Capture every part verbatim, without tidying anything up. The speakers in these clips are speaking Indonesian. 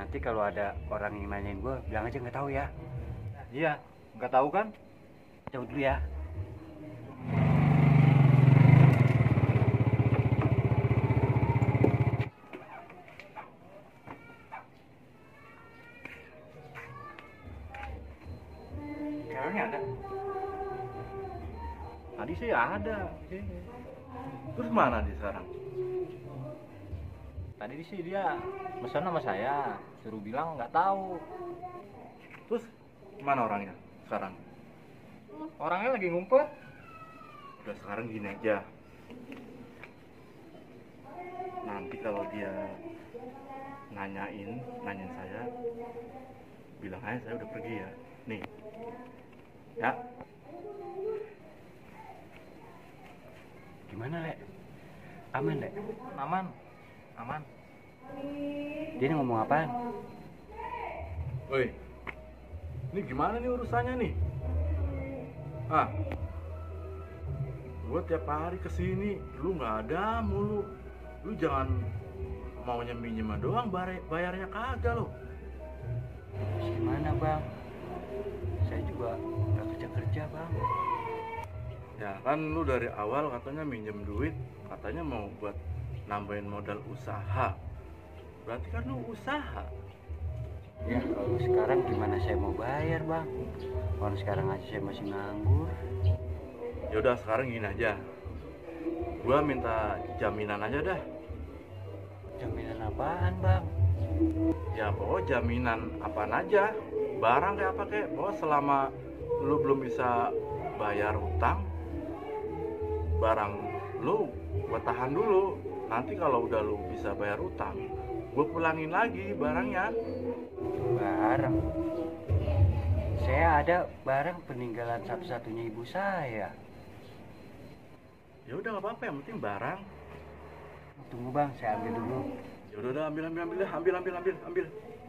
Nanti kalau ada orang yang nanyain gue, bilang aja nggak tahu ya. Iya, nggak tahu kan? Cabut dulu ya. Ceweknya ada. Tadi sih ada. Terus mana dia sekarang? Tadi sih dia pesan sama saya, suruh bilang nggak tahu. Terus mana orangnya sekarang? Orangnya lagi ngumpet. Udah sekarang gini aja. Nanti kalau dia nanyain, nanyain saya, bilang aja saya udah pergi ya. Nih, ya. Gimana, Lek? Aman, Lek? Aman, aman. Dia ini ngomong apaan? Woi, ini gimana nih urusannya nih? Ah, gua tiap hari kesini, lu nggak ada mulu. Lu jangan maunya minjem doang, bayar, bayarnya kagak lo. Gimana, Bang? Saya juga nggak kerja-kerja, Bang. Ya kan lu dari awal katanya minjem duit, katanya mau buat nambahin modal usaha. Berarti kan lu usaha. Ya kalau sekarang gimana saya mau bayar, Bang? Kalau sekarang aja saya masih nganggur. Ya udah sekarang gini aja. Gua minta jaminan aja dah. Jaminan apaan, Bang? Ya pokoknya jaminan apaan aja. Barang kayak apa kayak, pokoknya selama lu belum bisa bayar hutang, barang lu gua tahan dulu. Nanti kalau udah lu bisa bayar hutang, gua pulangin lagi barangnya. Barang? Saya ada barang peninggalan satu-satunya ibu saya. Ya udah nggak apa-apa, yang penting barang. Tunggu, Bang, saya ambil dulu. Ya udah udah ambil ambil ambil ambil ambil ambil ambil.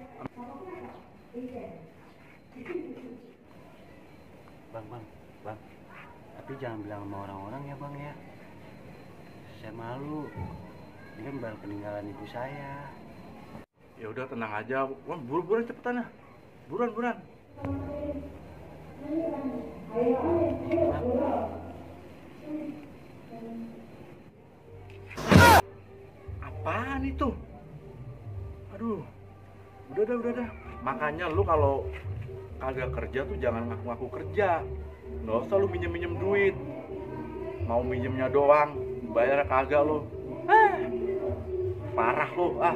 Bang, Bang, Bang. Tapi jangan bilang sama orang-orang ya, Bang ya. Saya malu. Ini kan barang peninggalan ibu saya. Ya udah tenang aja. Wah, buru-buru cepetan ya. Buruan buruan. Apaan itu? Aduh. Udah dah, udah dah. Makanya lu kalau kagak kerja tuh jangan ngaku-ngaku kerja. Nggak usah lu minjem-minjem duit. Mau minjemnya doang, bayar kagak lu. Ah, parah lu ah.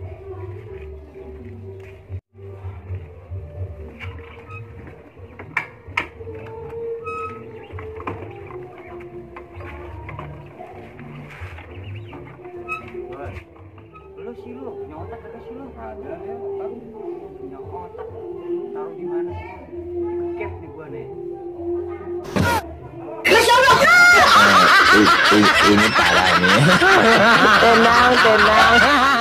Lu sih lu, punya otak kagak sih lu? Ada ya, otak. Punya otak. Taruh di mana sih? Kekep nih gua nih. Ini parah nih. Tenang, tenang.